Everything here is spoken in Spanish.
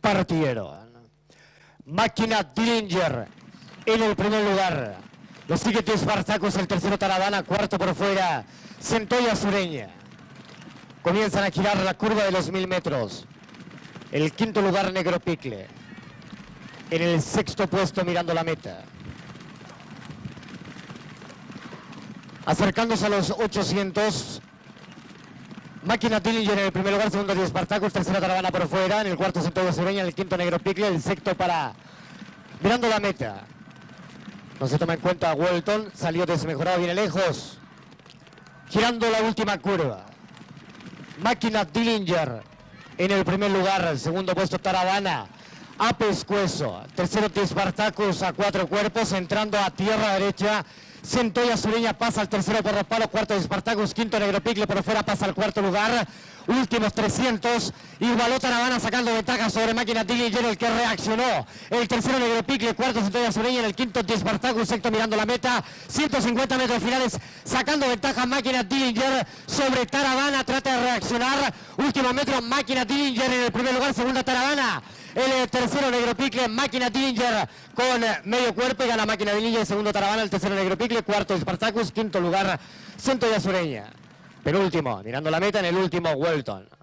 partieron. Máquina Dillinger en el primer lugar. Lo sigue Spartacus, el tercero Taravana, cuarto por fuera Centolla Sureña. Comienzan a girar la curva de los 1000 metros. El quinto lugar Negro Picle. En el sexto puesto mirando la meta. Acercándose a los 800. Máquina Dillinger en el primer lugar, segundo Spartacus, tercero Taravana por fuera, en el cuarto Centolla Sureña, en el quinto Negro Picle, el sexto para mirando la meta. No se toma en cuenta Walton, salió desmejorado, viene lejos. Girando la última curva. Máquina Dillinger en el primer lugar, el segundo puesto Taravana a pescuezo. Tercero Spartacus a 4 cuerpos, entrando a tierra derecha. Centolla Sureña pasa al tercero por los palos, cuarto Spartacus, quinto Negro Picle por fuera, pasa al cuarto lugar. Últimos 300, igualó Taravana sacando ventaja sobre Máquina Dillinger, el que reaccionó. El tercero Negro Picle, cuarto Centolla Sureña, en el quinto Spartacus, sexto mirando la meta. 150 metros finales, sacando ventaja Máquina Dillinger sobre Taravana, trata de reaccionar. Último metro, Máquina Dillinger en el primer lugar, segunda Taravana. El tercero Negro Picle, Máquina Dillinger con medio cuerpo y gana Máquina Dillinger, segundo Taravana, el tercero Negro Picle, cuarto Spartacus, quinto lugar Centolla Sureña. Penúltimo, mirando la meta en el último Walton.